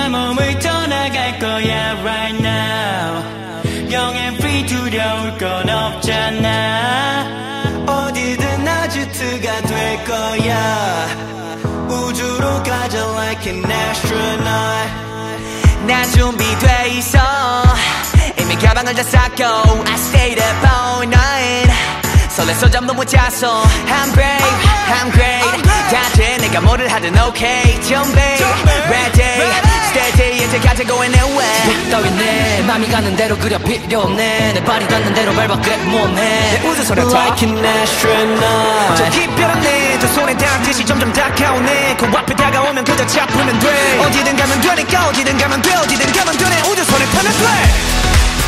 몸을 떠나갈 거야 right now. 영앤 free 두려울 건 없잖아. 어디든 아지트가 될 거야. 우주로 가자 like an astronaut. 난 준비돼 있어. 이미 가방을 다 쌌고 I stayed up all night. 설레서 잠도 못 잤어. I'm brave, I'm great. 다돼 내가 뭐를 하든 okay. 준비, ready, steady. 이제 가자고 in the way. 빛 따윈 내 맘이 가는 대로 그려 필요 없네. 내 발이 닿는 대로 밟아 그래 못해. 내 우주선을 like an astronaut. 저 기별한 내 두 손에 닿듯이 점점 다가오네. 그 앞에 다가오면 그저 잡으면 돼. 어디든 가면 되니까 어디든 가면 돼. 어디든 가면 돼. 내 우주선을 타면 돼.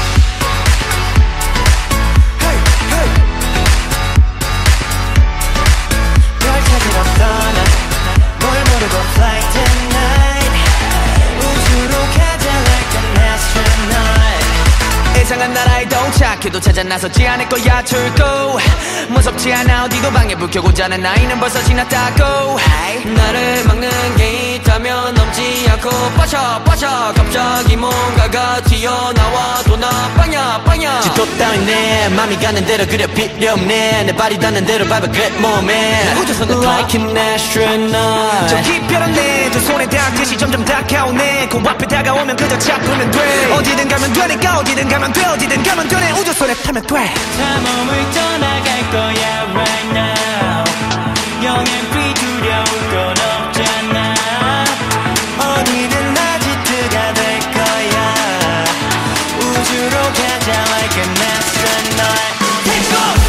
이상한 나라에 도착해도 찾아 나서지 않을 거야 출구. 무섭지 않아 어디도 방에 불 켜고 자는 나이는 벌써 지났다고. 나를 막는 게 있다면 넘지 않고 빠져 갑자기 뭔가가 튀어나와 또 나 빵야 지도 따윈 내 맘이 가는 대로 그려 필요 없네. 내 발이 닿는 대로 밟아 그래 몸에. 우주선은 like an astronaut. 저 기별한 내 두 손에 닿듯이 점점 다가오네. 그 앞에 다가오면 그저 잡으면 돼. 어디든 가면 되니까 어디든 가면 돼. 어디든 가면 돼. 내 우주선에 타면 돼. 다 몸을 떠나갈 거야 right now. 영앤 free 두려울 건 없잖아. 어디든 아지트가 될 거야. 우주로 가자 like an astronaut. Take off!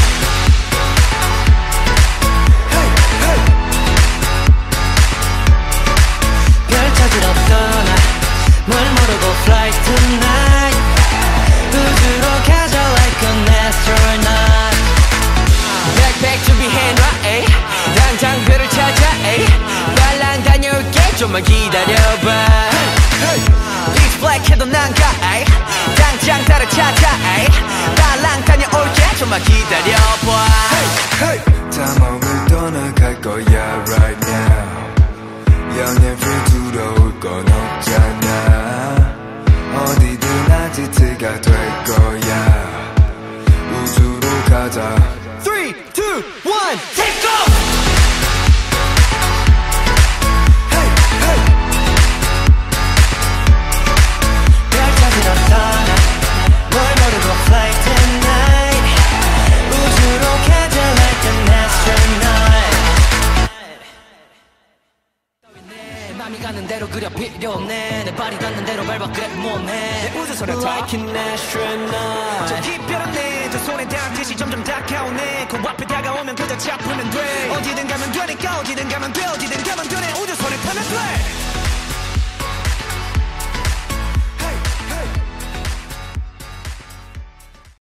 별 찾으러 떠나 뭘 모르고 fly tonight. 우주로 가자 like an astronaut. Backpack 준비해놔 에이. 당장 별을 찾아 에이. 빨랑 다녀올게 좀만 기다려봐. Pitch black 해도 난 가 에이. 당장 나를 찾아 에이. 빨랑 다녀올게 좀만 기다려봐. 다 몸을 떠나갈 거야 right now. 영앤 free 두려울 건 없잖아. 어디든 아지트가 될 거야. 우주로 가자. 3, 2, 1, take off! 별 찾으러 떠나 뭘 모르고 fly tonight. 우주로 가자 like an astronaut. 내 맘이 가는 대로 그려 필요 없네. 내 발이 닿는 대로 밟아 그래 못해. 내 우주선을 like an astronaut. 저 기별한 내 두 손에 닿듯이 점점 다가오네. 그 앞에 다가오면 그저 잡으면 돼. 어디든 가면 되니까 어디든 가면 돼. 어디든 가면 돼. 내 우주선을 타면 돼.